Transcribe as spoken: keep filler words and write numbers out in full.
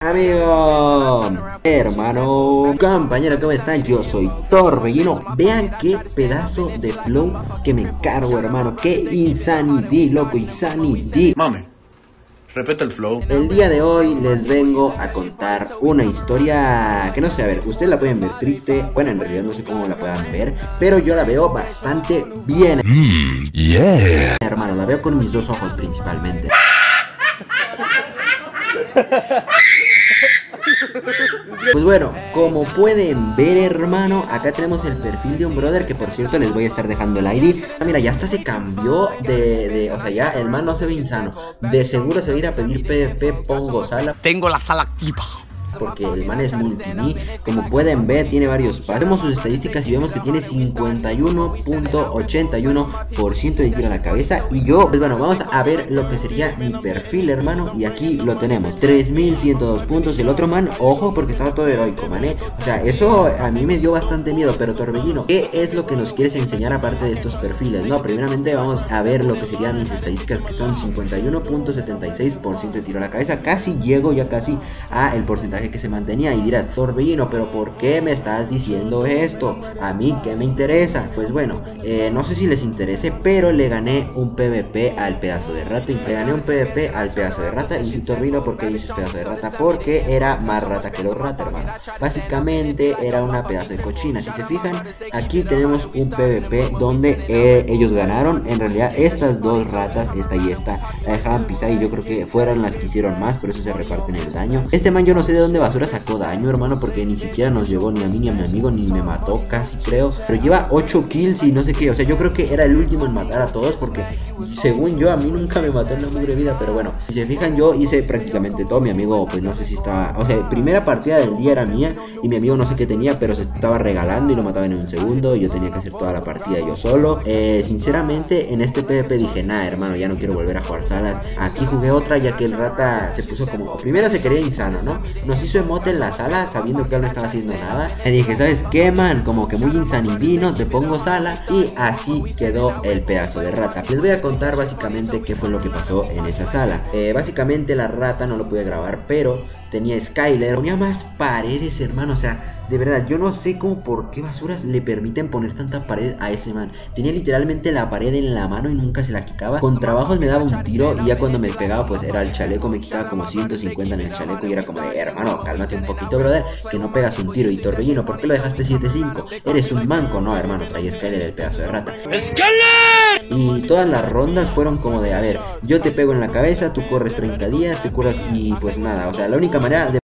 Amigo, hermano, compañero, ¿cómo están? Yo soy Torbellino. Vean qué pedazo de flow que me cargo, hermano. Qué insanity, loco, insanity. Mame, repete el flow. El día de hoy les vengo a contar una historia que no sé, a ver, ustedes la pueden ver triste. Bueno, en realidad no sé cómo la puedan ver, pero yo la veo bastante bien. Mm, yeah. Hermano, la veo con mis dos ojos principalmente. Pues bueno, como pueden ver, hermano, acá tenemos el perfil de un brother que, por cierto, les voy a estar dejando el I D. Ah, mira, ya hasta se cambió de, de... O sea, ya el man no se ve insano. De seguro se va a ir a pedir P V P, pongo sala. Tengo la sala activa. Porque el man es multimi. Como pueden ver, tiene varios pasos. Vemos sus estadísticas y vemos que tiene cincuenta y uno punto ochenta y uno por ciento de tiro a la cabeza. Y yo, pues bueno, vamos a ver lo que sería mi perfil, hermano. Y aquí lo tenemos, tres mil ciento dos puntos. El otro man, ojo, porque estaba todo heroico, man, ¿eh? O sea, eso a mí me dio bastante miedo. Pero Torbellino, ¿qué es lo que nos quieres enseñar aparte de estos perfiles? No, primeramente vamos a ver lo que serían mis estadísticas, que son cincuenta y uno punto setenta y seis por ciento de tiro a la cabeza. Casi llego ya casi a el porcentaje que se mantenía. Y dirás, Torbellino, pero ¿por qué me estás diciendo esto? A mí, ¿qué me interesa? Pues bueno, eh, no sé si les interese, pero le gané un P V P al pedazo de rata. Y le gané un P V P al pedazo de rata. Y Torbellino, ¿por qué dices pedazo de rata? Porque era más rata que los rata, hermano. Básicamente era una pedazo de cochina. Si se fijan, aquí tenemos un P V P donde eh, ellos ganaron. En realidad, estas dos ratas, esta y esta, la dejaban pisar. Y yo creo que fueron las que hicieron más, por eso se reparten el daño. Este man, yo no sé de dónde basura sacó daño, hermano, porque ni siquiera nos llegó ni a mí ni a mi amigo, ni me mató casi, creo. Pero lleva ocho kills y no sé qué. O sea, yo creo que era el último en matar a todos, porque según yo, a mí nunca me mató en la mugre vida. Pero bueno, si se fijan, yo hice prácticamente todo. Mi amigo, pues no sé si estaba... O sea, primera partida del día era mía y mi amigo no sé qué tenía, pero se estaba regalando y lo mataba en un segundo. Y yo tenía que hacer toda la partida yo solo. eh, Sinceramente, en este P V P dije, nah, hermano, ya no quiero volver a jugar salas. Aquí jugué otra, ya que el rata se puso como... Primero se quería insano, ¿no? Nos hizo emote en la sala, sabiendo que él no estaba haciendo nada. Le dije, ¿sabes qué, man? Como que muy insanivino, te pongo sala. Y así quedó el pedazo de rata. Les voy a contar básicamente qué fue lo que pasó en esa sala. eh, Básicamente la rata no lo pude grabar, pero tenía Skyler, ponía más paredes, hermano. O sea, de verdad, yo no sé cómo, por qué basuras le permiten poner tanta pared a ese man. Tenía literalmente la pared en la mano y nunca se la quitaba. Con trabajos me daba un tiro y ya cuando me pegaba, pues era el chaleco. Me quitaba como ciento cincuenta en el chaleco y era como de, hermano, cálmate un poquito, brother, que no pegas un tiro. Y Torbellino, ¿por qué lo dejaste siete cinco? Eres un manco. No, hermano, traía Skyler, el pedazo de rata. ¡Skyler! Y todas las rondas fueron como de, a ver, yo te pego en la cabeza, tú corres treinta días, te curas y pues nada. O sea, la única manera de